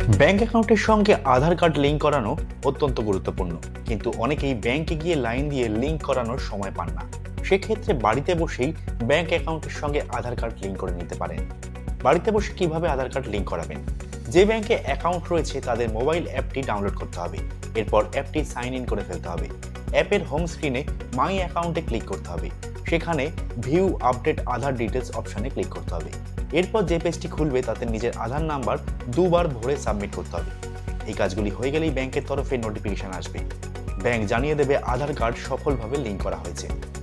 Bank অ্যাকাউন্টের সঙ্গে আধার card link করানো অত্যন্ত গুরুত্বপূর্ণ, কিন্তু অনেকেই ব্যাংকে গিয়ে লাইন দিয়ে লিংক করানোর সময় পান না। সেক্ষেত্রে বাড়িতে বসেই ব্যাংক অ্যাকাউন্টের সঙ্গে আধার কার্ড লিংক করে নিতে পারেন। বাড়িতে বসে কিভাবে আধার কার্ড লিংক করাবেন? যে ব্যাংকে অ্যাকাউন্ট রয়েছে তাদের মোবাইল অ্যাপটি ডাউনলোড করতে হবে। এরপর অ্যাপটি সাইন ইন করে ফেলতে হবে। অ্যাপের হোম স্ক্রিনে মাই অ্যাকাউন্টে ক্লিক করতে হবে। সেখানে ভিউ আপডেট আধার ডিটেলস অপশনে ক্লিক করতে হবে। এরপর যে পেজটি খুলবে তাতে নিজের আধার নাম্বার দুবার ভরে সাবমিট করতে হবে। এই কাজগুলি হয়ে গেলেই ব্যাংকের তরফে নোটিফিকেশন আসবে। ব্যাংক জানিয়ে দেবে আধার কার্ড সফলভাবে লিংক করা হয়েছে।